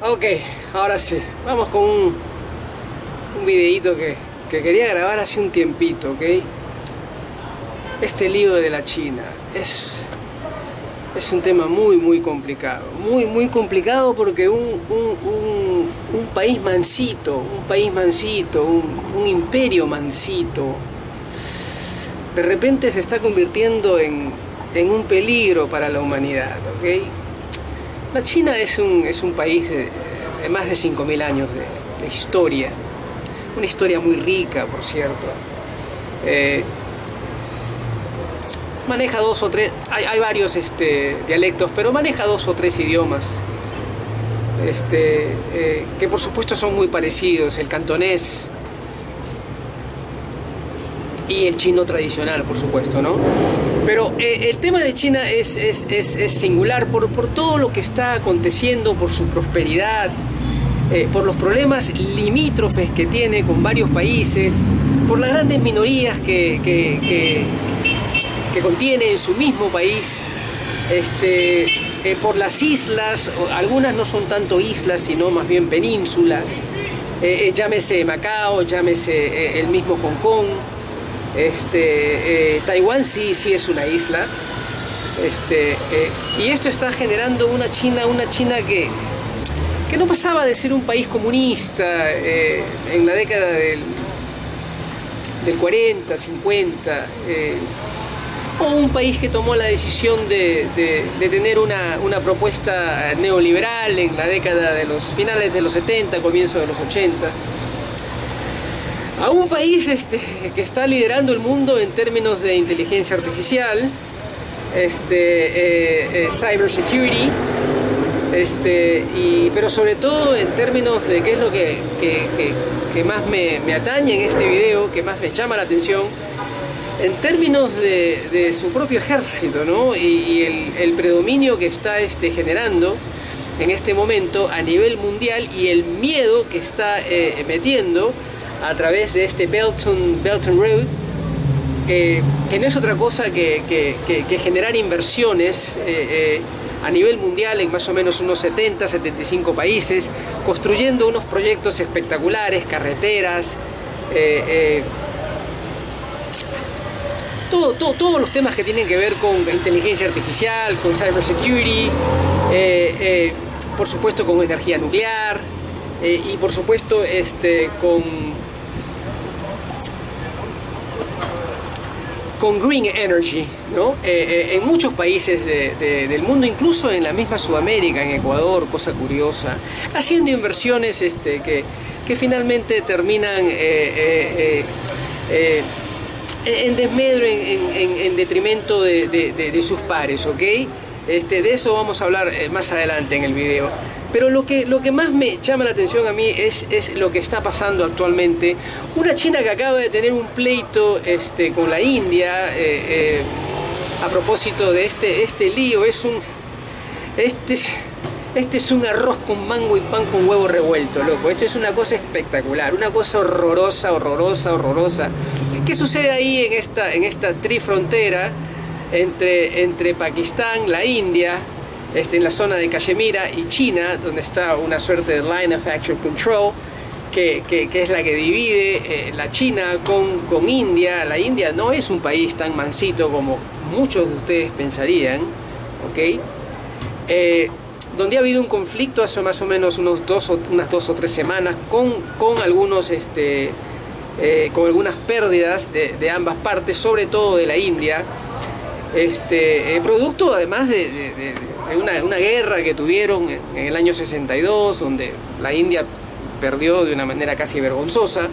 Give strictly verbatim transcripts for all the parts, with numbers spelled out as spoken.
Ok, ahora sí, vamos con un, un videíto que, que quería grabar hace un tiempito, ¿ok? Este lío de la China es, es un tema muy muy complicado, muy muy complicado porque un, un, un, un país mansito, un país mansito, un, un imperio mansito, de repente se está convirtiendo en, en un peligro para la humanidad, ¿ok? La China es un, es un país de, de más de cinco mil años de, de historia, una historia muy rica, por cierto. Eh, maneja dos o tres, hay, hay varios este, dialectos, pero maneja dos o tres idiomas, este, eh, que por supuesto son muy parecidos, el cantonés y el chino tradicional, por supuesto, ¿no? Pero eh, el tema de China es, es, es, es singular por, por todo lo que está aconteciendo, por su prosperidad, eh, por los problemas limítrofes que tiene con varios países, por las grandes minorías que, que, que, que contiene en su mismo país, este, eh, por las islas, algunas no son tanto islas, sino más bien penínsulas, eh, eh, llámese Macao, llámese eh, el mismo Hong Kong. Este, eh, Taiwán sí, sí es una isla, este, eh, y esto está generando una China, una China que, que no pasaba de ser un país comunista eh, en la década del, del cuarenta, cincuenta, eh, o un país que tomó la decisión de, de, de tener una, una propuesta neoliberal en la década de los finales de los setenta, comienzo de los ochenta. A un país este, que está liderando el mundo en términos de inteligencia artificial, este, eh, eh, cybersecurity, este, y, pero sobre todo en términos de qué es lo que, que, que, que más me, me atañe en este video, que más me llama la atención, en términos de, de su propio ejército, ¿no? y, y el, el predominio que está este, generando en este momento a nivel mundial y el miedo que está eh, metiendo a través de este Belt and, Belt and Road, eh, que no es otra cosa que, que, que, que generar inversiones eh, eh, a nivel mundial en más o menos unos setenta, setenta y cinco países, construyendo unos proyectos espectaculares, carreteras, eh, eh, todo, todo, todos los temas que tienen que ver con inteligencia artificial, con cybersecurity, eh, eh, por supuesto con energía nuclear, eh, y por supuesto este, con con green energy, ¿no? Eh, eh, en muchos países de, de, del mundo, incluso en la misma Sudamérica, en Ecuador, cosa curiosa, haciendo inversiones este, que, que finalmente terminan eh, eh, eh, eh, en desmedro, en, en, en detrimento de, de, de, de sus pares, ¿ok? Este, de eso vamos a hablar eh, más adelante en el video. Pero lo que, lo que más me llama la atención a mí es, es lo que está pasando actualmente. Una China que acaba de tener un pleito este, con la India eh, eh, a propósito de este, este lío. Es un, este, este es un arroz con mango y pan con huevo revuelto, loco. Esto es una cosa espectacular, una cosa horrorosa, horrorosa, horrorosa. ¿Qué sucede ahí en esta, en esta trifrontera entre, entre Pakistán, la India, Este, en la zona de Cachemira y China, donde está una suerte de line of actual control, que, que, que es la que divide eh, la China con, con India? La India no es un país tan mansito como muchos de ustedes pensarían, ¿ok? Eh, donde ha habido un conflicto hace más o menos unos dos o, unas dos o tres semanas con, con, algunos, este, eh, con algunas pérdidas de, de ambas partes, sobre todo de la India, este, eh, producto además de, de, de Una, una guerra que tuvieron en el año sesenta y dos, donde la India perdió de una manera casi vergonzosa.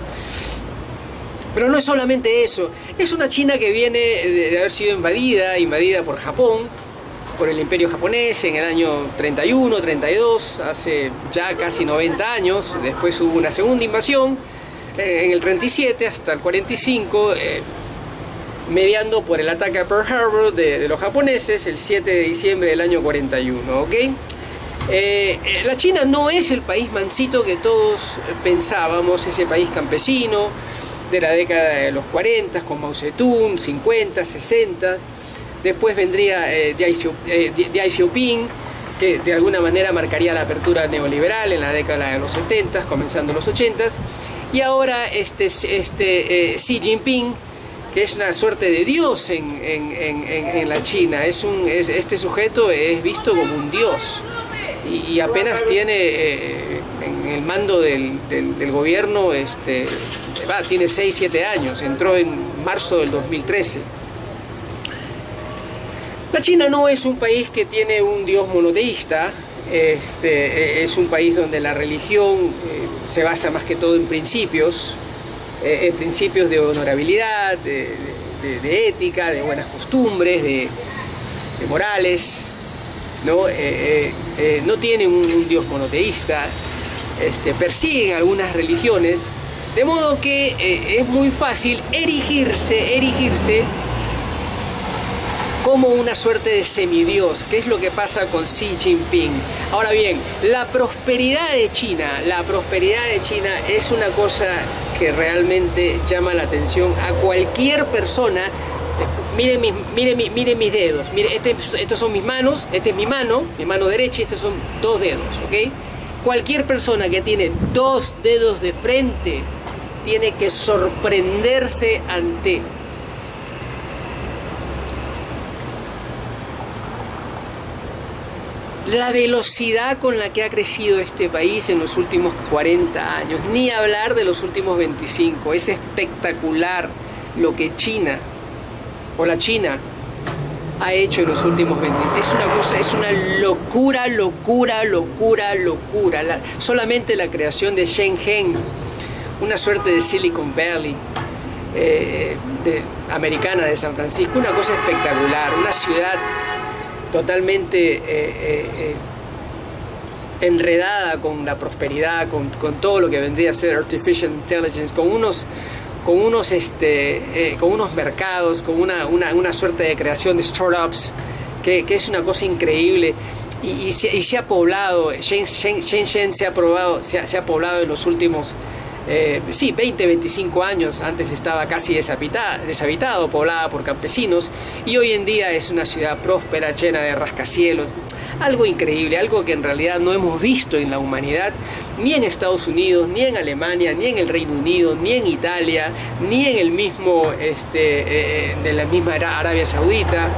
Pero no es solamente eso, es una China que viene de, de haber sido invadida, invadida por Japón, por el imperio japonés en el año treinta y uno, treinta y dos, hace ya casi noventa años. Después hubo una segunda invasión eh, en el treinta y siete hasta el cuarenta y cinco, eh, mediando por el ataque a Pearl Harbor de, de los japoneses el siete de diciembre del año cuarenta y uno, ¿ok? Eh, la China no es el país mansito que todos pensábamos, ese país campesino de la década de los cuarenta con Mao Zedong, cincuenta, sesenta. Después vendría eh, Deng Xiaoping, que de alguna manera marcaría la apertura neoliberal en la década de los setenta, comenzando los ochenta, y ahora este, este eh, Xi Jinping, que es una suerte de dios en, en, en, en la China. Es un, es, este sujeto es visto como un dios y, y apenas tiene eh, en el mando del, del, del gobierno, este, va, tiene seis siete años, entró en marzo del dos mil trece. La China no es un país que tiene un dios monoteísta, este, es un país donde la religión eh, se basa más que todo en principios, eh, en principios de honorabilidad, de, de, de ética, de buenas costumbres, de, de morales, ¿no? Eh, eh, eh, no tiene un, un dios monoteísta, este, persiguen algunas religiones, de modo que eh, es muy fácil erigirse, erigirse como una suerte de semidios, que es lo que pasa con Xi Jinping. Ahora bien, la prosperidad de China, la prosperidad de China es una cosa que realmente llama la atención a cualquier persona. Miren mis, miren, miren mis dedos, miren, este, estos son mis manos, esta es mi mano, mi mano derecha y estos son dos dedos, ¿ok? Cualquier persona que tiene dos dedos de frente tiene que sorprenderse ante la velocidad con la que ha crecido este país en los últimos cuarenta años, ni hablar de los últimos veinticinco. Es espectacular lo que China, o la China, ha hecho en los últimos veinte. Es una cosa, es una locura, locura, locura, locura. La, solamente la creación de Shenzhen, una suerte de Silicon Valley eh, de, americana de San Francisco, una cosa espectacular, una ciudad totalmente eh, eh, eh, enredada con la prosperidad, con, con todo lo que vendría a ser Artificial Intelligence, con unos, con unos, este, eh, con unos mercados, con una, una, una suerte de creación de startups, que, que es una cosa increíble. Y, y, se, y se ha poblado, Shenzhen, Shenzhen se, ha probado, se, ha, se ha poblado en los últimos Eh, sí, veinte, veinticinco años. Antes estaba casi deshabitado, deshabitado, poblada por campesinos, y hoy en día es una ciudad próspera, llena de rascacielos. Algo increíble, algo que en realidad no hemos visto en la humanidad, ni en Estados Unidos, ni en Alemania, ni en el Reino Unido, ni en Italia, ni en el mismo, este, eh, de la misma Arabia Saudita,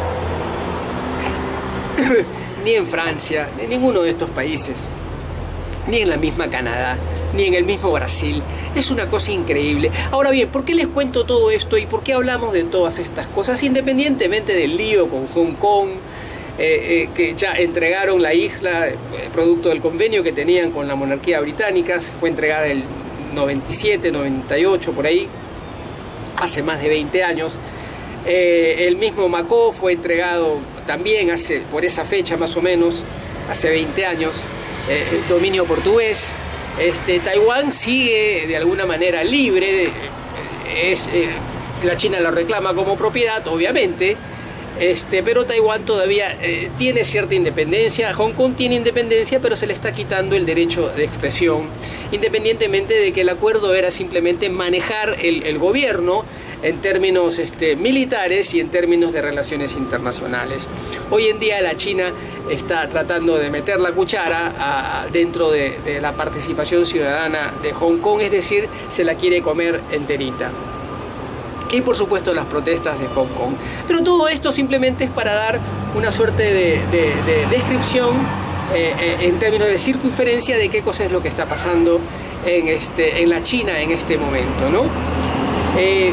ni en Francia, en ninguno de estos países, ni en la misma Canadá, ni en el mismo Brasil. Es una cosa increíble. Ahora bien, ¿por qué les cuento todo esto y por qué hablamos de todas estas cosas? Independientemente del lío con Hong Kong, eh, eh, que ya entregaron la isla, eh, producto del convenio que tenían con la monarquía británica, fue entregada el noventa y siete, noventa y ocho, por ahí, hace más de veinte años. Eh, el mismo Macao fue entregado también hace, por esa fecha más o menos, hace veinte años, eh, el dominio portugués. Este, Taiwán sigue de alguna manera libre, es, eh, la China lo reclama como propiedad, obviamente, este, pero Taiwán todavía eh, tiene cierta independencia. Hong Kong tiene independencia, pero se le está quitando el derecho de expresión, independientemente de que el acuerdo era simplemente manejar el, el gobierno en términos este, militares y en términos de relaciones internacionales. Hoy en día la China está tratando de meter la cuchara a, a, dentro de, de la participación ciudadana de Hong Kong, es decir, se la quiere comer enterita. Y por supuesto las protestas de Hong Kong. Pero todo esto simplemente es para dar una suerte de, de, de descripción eh, eh, en términos de circunferencia de qué cosa es lo que está pasando en, este, en la China en este momento, ¿no? Eh,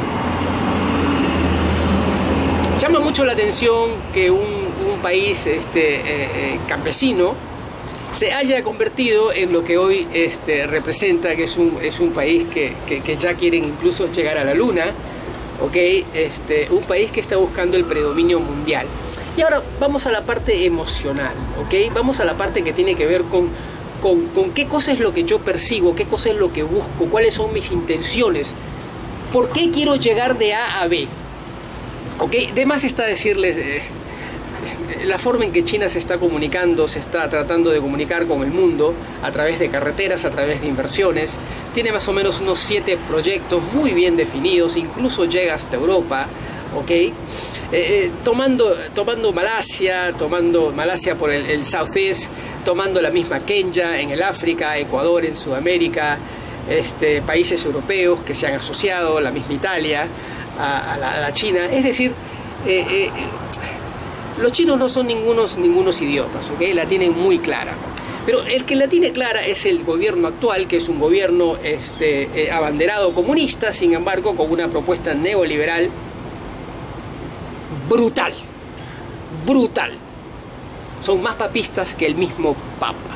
llama mucho la atención que un, un país este, eh, eh, campesino se haya convertido en lo que hoy este, representa, que es un, es un país que, que, que ya quieren incluso llegar a la luna, ¿okay? Este, un país que está buscando el predominio mundial. Y ahora vamos a la parte emocional, ¿okay? Vamos a la parte que tiene que ver con, con, con qué cosa es lo que yo persigo, qué cosa es lo que busco, cuáles son mis intenciones, por qué quiero llegar de A a B. ¿Okay? De más está decirles eh, la forma en que China se está comunicando, se está tratando de comunicar con el mundo a través de carreteras, a través de inversiones. Tiene más o menos unos siete proyectos muy bien definidos, incluso llega hasta Europa, ¿ok? Eh, eh, tomando, tomando Malasia, tomando Malasia por el, el Southeast, tomando la misma Kenia en el África, Ecuador en Sudamérica, este, países europeos que se han asociado, la misma Italia, a, a, la, a la China. Es decir, eh, eh, los chinos no son ningunos, ningunos idiotas, ¿ok? La tienen muy clara. Pero el que la tiene clara es el gobierno actual, que es un gobierno este, eh, abanderado comunista, sin embargo, con una propuesta neoliberal brutal, brutal. Son más papistas que el mismo Papa.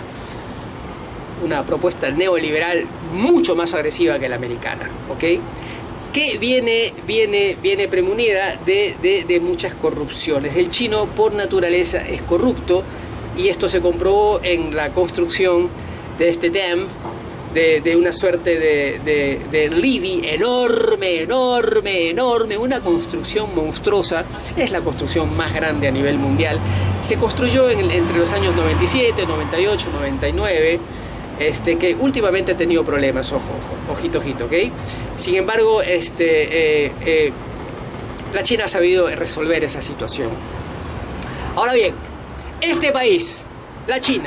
Una propuesta neoliberal mucho más agresiva que la americana, ¿ok? Que viene, viene, viene premunida de, de, de muchas corrupciones. El chino, por naturaleza, es corrupto, y esto se comprobó en la construcción de este dam, de, de una suerte de, de, de levee enorme, enorme, enorme, una construcción monstruosa. Es la construcción más grande a nivel mundial. Se construyó en, entre los años noventa y siete, noventa y ocho, noventa y nueve, este, que últimamente ha tenido problemas, ojo, ojo, ojito, ojito, ¿ok? Sin embargo, este, eh, eh, la China ha sabido resolver esa situación. Ahora bien, este país, la China,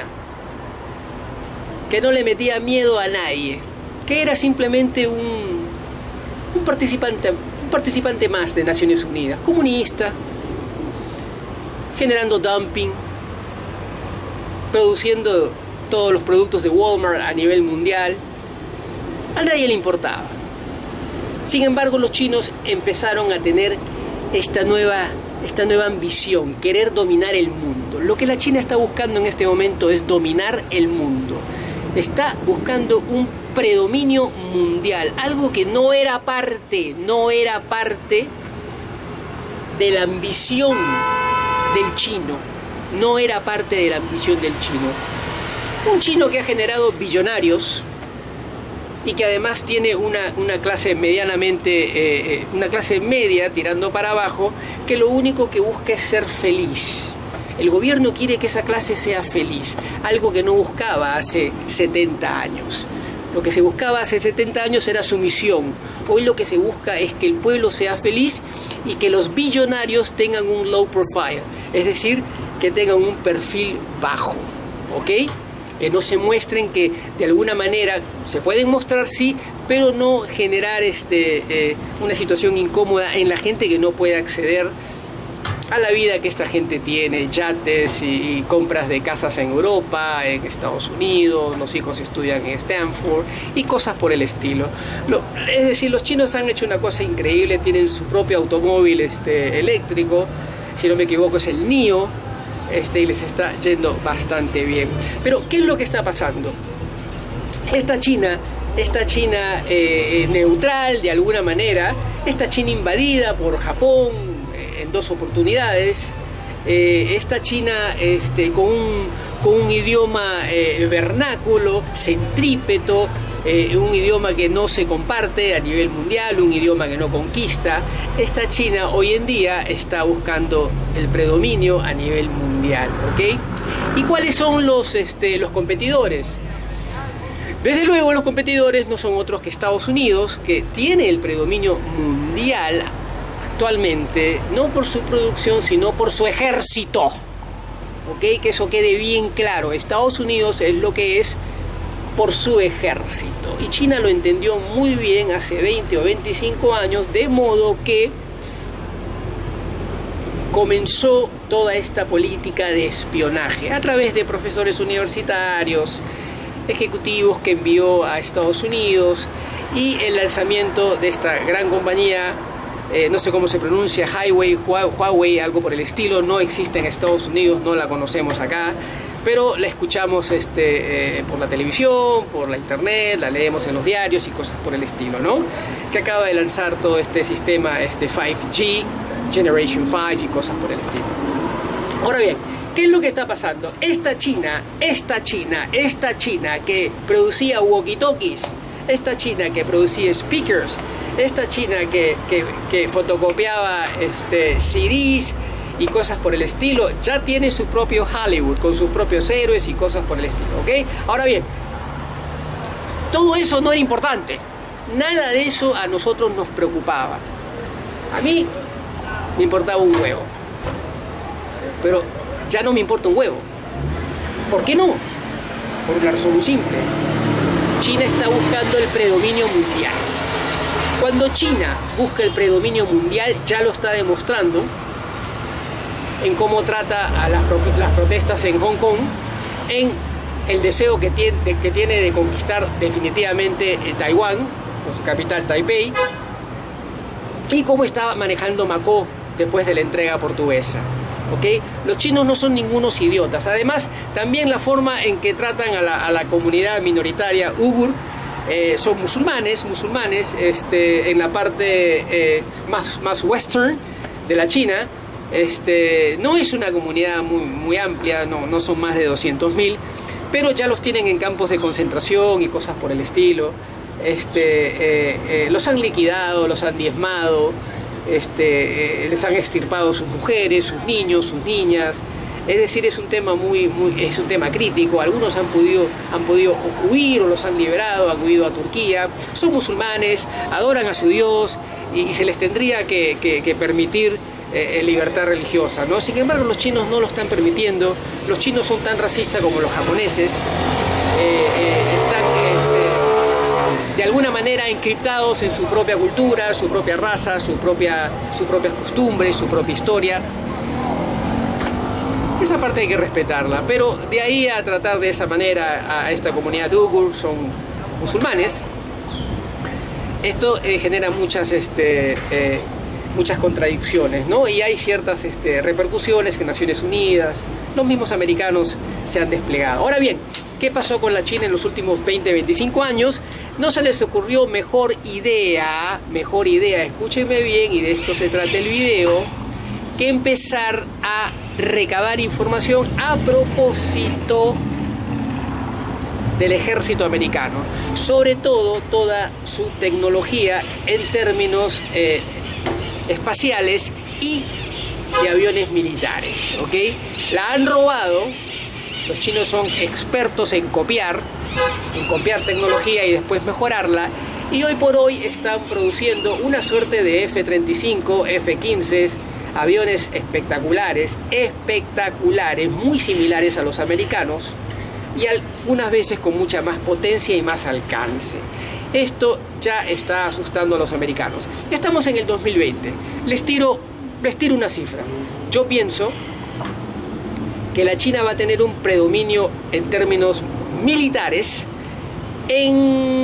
que no le metía miedo a nadie, que era simplemente un, un, participante, un participante más de Naciones Unidas, comunista, generando dumping, produciendo todos los productos de Walmart a nivel mundial, a nadie le importaba. Sin embargo, los chinos empezaron a tener esta nueva, esta nueva ambición, querer dominar el mundo. Lo que la China está buscando en este momento es dominar el mundo. Está buscando un predominio mundial, algo que no era parte, no era parte de la ambición del chino, no era parte de la ambición del chino. Un chino que ha generado billonarios y que además tiene una, una clase medianamente, eh, una clase media tirando para abajo, que lo único que busca es ser feliz. El gobierno quiere que esa clase sea feliz, algo que no buscaba hace setenta años. Lo que se buscaba hace setenta años era su misión. Hoy lo que se busca es que el pueblo sea feliz y que los billonarios tengan un low profile, es decir, que tengan un perfil bajo, ¿ok? Que no se muestren, que de alguna manera se pueden mostrar, sí, pero no generar este, eh, una situación incómoda en la gente que no puede acceder a la vida que esta gente tiene, yates y, y compras de casas en Europa, en Estados Unidos, los hijos estudian en Stanford y cosas por el estilo. Lo, es decir, los chinos han hecho una cosa increíble, tienen su propio automóvil este, eléctrico, si no me equivoco es el NIO, este, y les está yendo bastante bien. Pero, ¿qué es lo que está pasando? Esta China, esta China eh, neutral de alguna manera, esta China invadida por Japón, en dos oportunidades, eh, esta China este, con, un, con un idioma eh, vernáculo, centrípeto, eh, un idioma que no se comparte a nivel mundial, un idioma que no conquista. Esta China hoy en día está buscando el predominio a nivel mundial, ¿ok? ¿Y cuáles son los, este, los competidores? Desde luego los competidores no son otros que Estados Unidos, que tiene el predominio mundial actualmente, no por su producción, sino por su ejército. ¿Ok? Que eso quede bien claro. Estados Unidos es lo que es por su ejército. Y China lo entendió muy bien hace veinte o veinticinco años, de modo que comenzó toda esta política de espionaje a través de profesores universitarios, ejecutivos que envió a Estados Unidos, y el lanzamiento de esta gran compañía, Eh, no sé cómo se pronuncia, Highway, Huawei, algo por el estilo, no existe en Estados Unidos, no la conocemos acá, pero la escuchamos este, eh, por la televisión, por la internet, la leemos en los diarios y cosas por el estilo, ¿no? Que acaba de lanzar todo este sistema este cinco G, Generation cinco y cosas por el estilo. Ahora bien, ¿qué es lo que está pasando? Esta China, esta China, esta China que producía walkie-talkies, esta China que producía speakers, esta China que, que, que fotocopiaba este, C Ds y cosas por el estilo, ya tiene su propio Hollywood, con sus propios héroes y cosas por el estilo, ¿ok? Ahora bien, todo eso no era importante, nada de eso a nosotros nos preocupaba. A mí me importaba un huevo. Pero ya no me importa un huevo. ¿Por qué no? Por una razón muy simple. China está buscando el predominio mundial. Cuando China busca el predominio mundial, ya lo está demostrando en cómo trata a las, las protestas en Hong Kong, en el deseo que tiene, de, que tiene de conquistar definitivamente eh, Taiwán, con su capital Taipei, y cómo está manejando Macao después de la entrega portuguesa. ¿Okay? Los chinos no son ningunos idiotas. Además, también la forma en que tratan a la, a la comunidad minoritaria uigur, eh, son musulmanes, musulmanes este, en la parte eh, más, más western de la China. Este, no es una comunidad muy, muy amplia, no, no son más de doscientos mil, pero ya los tienen en campos de concentración y cosas por el estilo. Este, eh, eh, los han liquidado, los han diezmado. Este, eh, les han extirpado sus mujeres, sus niños, sus niñas. Es decir, es un tema muy, muy, es un tema crítico. Algunos han podido, han podido huir o los han liberado, han huido a Turquía. Son musulmanes, adoran a su Dios y, y se les tendría que, que, que permitir eh, libertad religiosa, ¿no? Sin embargo, los chinos no lo están permitiendo. Los chinos son tan racistas como los japoneses. Eh, eh, están este, de alguna manera encriptados en su propia cultura, su propia raza, su propia, sus propias costumbres, su propia historia. Esa parte hay que respetarla, pero de ahí a tratar de esa manera a esta comunidad uigur, son musulmanes, esto eh, genera muchas, este, eh, muchas contradicciones, ¿no? Y hay ciertas este, repercusiones en Naciones Unidas, los mismos americanos se han desplegado. Ahora bien, ¿qué pasó con la China en los últimos veinte, veinticinco años? No se les ocurrió mejor idea, mejor idea, escúchenme bien, y de esto se trata el video, que empezar a recabar información a propósito del ejército americano, sobre todo toda su tecnología en términos eh, espaciales y de aviones militares, ¿ok? La han robado. Los chinos son expertos en copiar, en copiar tecnología y después mejorarla, y hoy por hoy están produciendo una suerte de F treinta y cinco, F quince, aviones espectaculares, espectaculares, muy similares a los americanos y algunas veces con mucha más potencia y más alcance. Esto ya está asustando a los americanos. Estamos en el dos mil veinte. Les tiro, les tiro una cifra. Yo pienso que la China va a tener un predominio en términos militares en,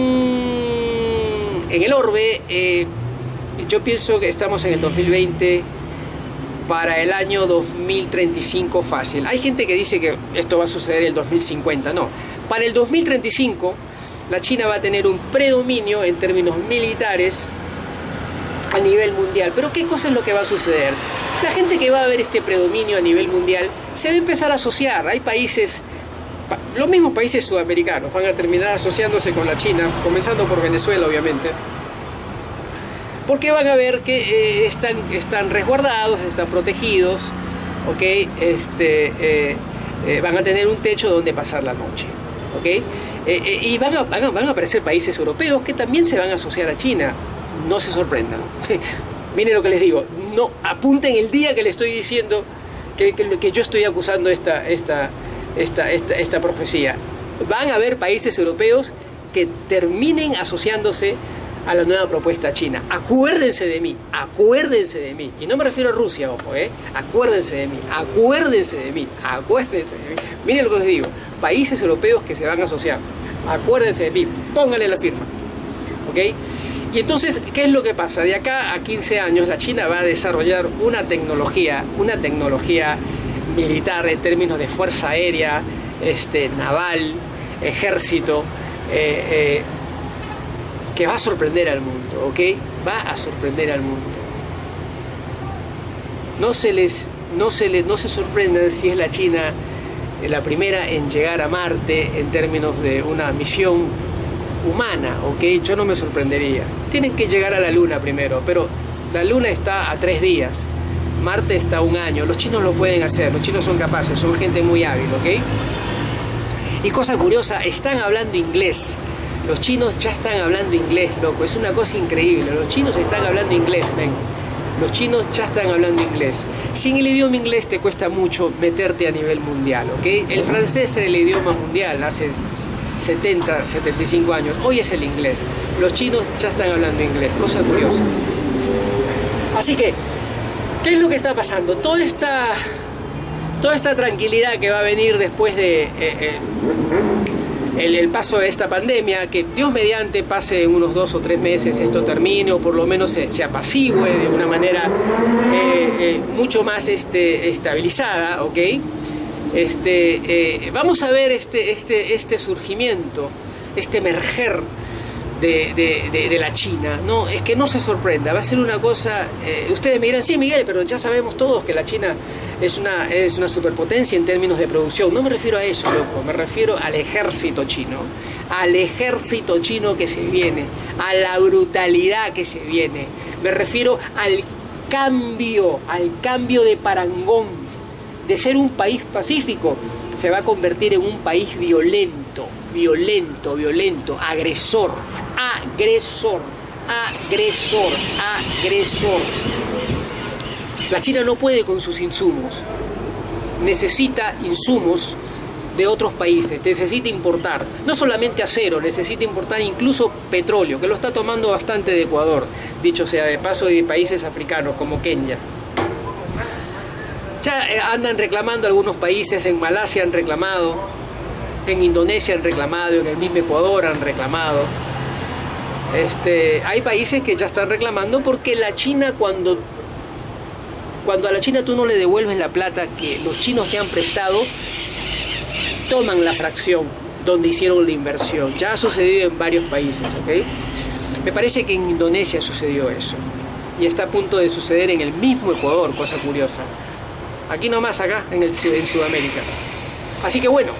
en el orbe. Eh, yo pienso que estamos en el dos mil veinte... para el año dos mil treinta y cinco fácil. Hay gente que dice que esto va a suceder en el dos mil cincuenta. No, para el dos mil treinta y cinco la China va a tener un predominio en términos militares a nivel mundial. Pero ¿qué cosa es lo que va a suceder? La gente que va a ver este predominio a nivel mundial se va a empezar a asociar. Hay países, los mismos países sudamericanos van a terminar asociándose con la China, comenzando por Venezuela, obviamente, porque van a ver que eh, están, están resguardados, están protegidos, ¿ok? Este, eh, eh, van a tener un techo donde pasar la noche, ¿ok? Eh, eh, y van a, van, a, van a aparecer países europeos que también se van a asociar a China. No se sorprendan. Miren lo que les digo, no apunten el día que les estoy diciendo que, que, que yo estoy acusando esta, esta, esta, esta, esta profecía. Van a haber países europeos que terminen asociándose a la nueva propuesta china. Acuérdense de mí, acuérdense de mí. Y no me refiero a Rusia, ojo, ¿eh? Acuérdense de mí, acuérdense de mí, acuérdense de mí. Miren lo que les digo, países europeos que se van a asociar. Acuérdense de mí, pónganle la firma, ¿ok? Y entonces, ¿qué es lo que pasa? De acá a quince años la China va a desarrollar una tecnología, una tecnología militar en términos de fuerza aérea, este, naval, ejército, eh, eh, que va a sorprender al mundo, ¿ok? Va a sorprender al mundo. No se les, no se les, no se sorprendan si es la China la primera en llegar a Marte en términos de una misión humana, ¿ok? Yo no me sorprendería. Tienen que llegar a la Luna primero, pero la Luna está a tres días, Marte está a un año. Los chinos lo pueden hacer, los chinos son capaces, son gente muy hábil, ¿ok? Y cosa curiosa, están hablando inglés. Los chinos ya están hablando inglés, loco, es una cosa increíble. Los chinos están hablando inglés, ven. Los chinos ya están hablando inglés. Sin el idioma inglés te cuesta mucho meterte a nivel mundial, ¿ok? El francés era el idioma mundial hace setenta, setenta y cinco años. Hoy es el inglés. Los chinos ya están hablando inglés, cosa curiosa. Así que, ¿qué es lo que está pasando? Toda esta, toda esta tranquilidad que va a venir después de... Eh, eh, El, el paso de esta pandemia, que Dios mediante pase unos dos o tres meses, esto termine o por lo menos se, se apacigüe de una manera eh, eh, mucho más este, estabilizada, ¿ok? Este, eh, vamos a ver este, este, este surgimiento, este emerger de, de, de, de la China. No, es que no se sorprenda, va a ser una cosa... Eh, ustedes me dirán, sí, Miguel, pero ya sabemos todos que la China... Es una, es una superpotencia en términos de producción. No me refiero a eso, loco. Me refiero al ejército chino. Al ejército chino que se viene. A la brutalidad que se viene. Me refiero al cambio, al cambio de parangón. De ser un país pacífico, se va a convertir en un país violento. Violento, violento. Agresor. Agresor. Agresor. Agresor. La China no puede con sus insumos, necesita insumos de otros países, necesita importar, no solamente acero, necesita importar incluso petróleo, que lo está tomando bastante de Ecuador, dicho sea de paso, y de países africanos como Kenia. Ya andan reclamando algunos países, en Malasia han reclamado, en Indonesia han reclamado, en el mismo Ecuador han reclamado. Este, hay países que ya están reclamando porque la China cuando... Cuando a la China tú no le devuelves la plata que los chinos te han prestado, toman la fracción donde hicieron la inversión. Ya ha sucedido en varios países, ¿ok? Me parece que en Indonesia sucedió eso. Y está a punto de suceder en el mismo Ecuador, cosa curiosa. Aquí nomás, acá, en, el, en Sudamérica. Así que bueno.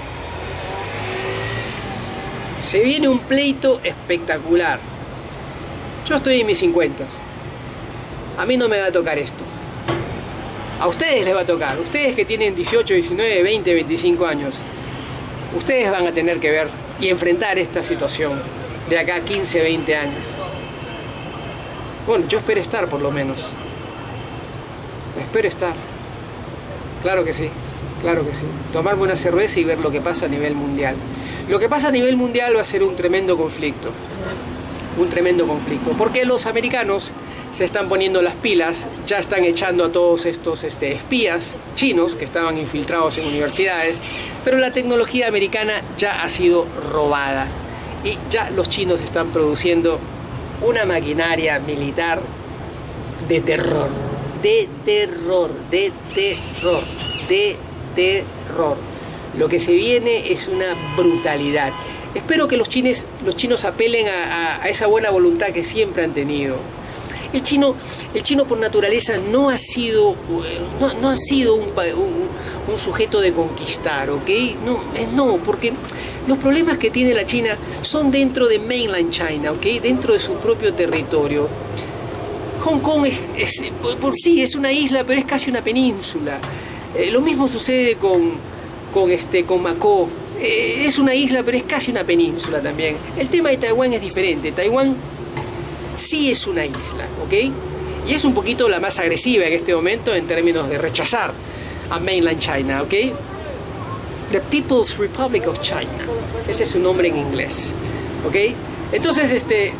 Se viene un pleito espectacular. Yo estoy en mis cincuentas. A mí no me va a tocar esto. A ustedes les va a tocar, ustedes que tienen dieciocho, diecinueve, veinte, veinticinco años, ustedes van a tener que ver y enfrentar esta situación de acá a quince, veinte años. Bueno, yo espero estar por lo menos. Espero estar. Claro que sí, claro que sí. Tomarme una cerveza y ver lo que pasa a nivel mundial. Lo que pasa a nivel mundial va a ser un tremendo conflicto. Un tremendo conflicto. Porque los americanos se están poniendo las pilas, ya están echando a todos estos este, espías chinos que estaban infiltrados en universidades, pero la tecnología americana ya ha sido robada y ya los chinos están produciendo una maquinaria militar de terror, de terror, de terror, de terror. Lo que se viene es una brutalidad. Espero que los chinos, los chinos apelen a, a, a esa buena voluntad que siempre han tenido. El chino, el chino por naturaleza no ha sido, no, no ha sido un, un, un sujeto de conquistar, ¿ok? No, no, porque los problemas que tiene la China son dentro de mainland China, ¿ok? Dentro de su propio territorio. Hong Kong es, es, por sí es una isla, pero es casi una península. Eh, lo mismo sucede con, con, este, con Macao. Eh, es una isla, pero es casi una península también. El tema de Taiwán es diferente. Taiwán sí es una isla, ¿ok? Y es un poquito la más agresiva en este momento en términos de rechazar a mainland China, ¿ok? The People's Republic of China. Ese es su nombre en inglés, ¿ok? Entonces, este...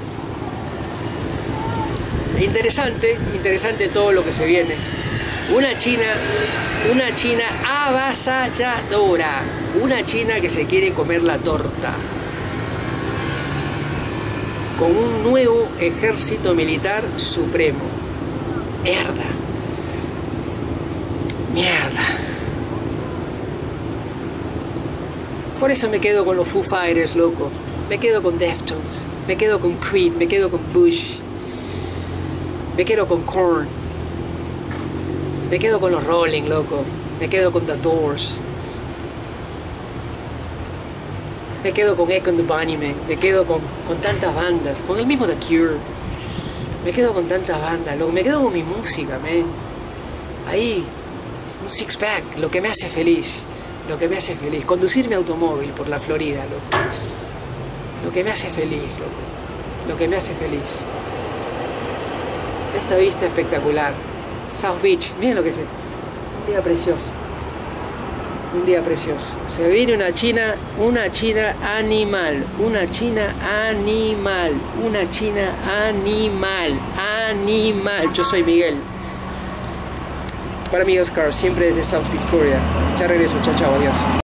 Interesante, interesante todo lo que se viene. Una China, una China avasalladora. Una China que se quiere comer la torta. Con un nuevo ejército militar supremo. Mierda. Mierda. Por eso me quedo con los Foo Fighters, loco. Me quedo con Deftones. Me quedo con Creed. Me quedo con Bush. Me quedo con Korn. Me quedo con los Rolling, loco. Me quedo con The Doors. Me quedo con Echo and the Bunnymen. Me quedo con, con tantas bandas. Con el mismo The Cure. Me quedo con tantas bandas, loco. Me quedo con mi música, man. Ahí. Un six pack. Lo que me hace feliz. Lo que me hace feliz. Conducir mi automóvil por la Florida, loco. Lo que me hace feliz, loco. Lo que me hace feliz. esta vista espectacular. South Beach, miren lo que es. Un día precioso. Un día precioso. Se viene una China, una China animal, una China animal, una China animal, animal. Yo soy Miguel. Para mí Oscar, siempre desde South Victoria. Ya regreso, chao, chao, adiós.